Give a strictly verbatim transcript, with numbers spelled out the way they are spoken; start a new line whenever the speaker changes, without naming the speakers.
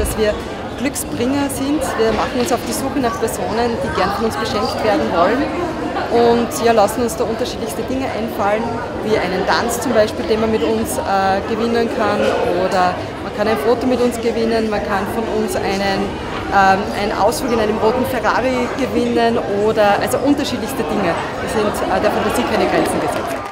dass wir Glücksbringer sind. Wir machen uns auf die Suche nach Personen, die gern von uns beschenkt werden wollen und ja, lassen uns da unterschiedlichste Dinge einfallen, wie einen Tanz zum Beispiel, den man mit uns äh, gewinnen kann, oder man kann ein Foto mit uns gewinnen, man kann von uns einen, ähm, einen Ausflug in einem roten Ferrari gewinnen oder also unterschiedlichste Dinge. Da sind äh, der Fantasie keine Grenzen gesetzt.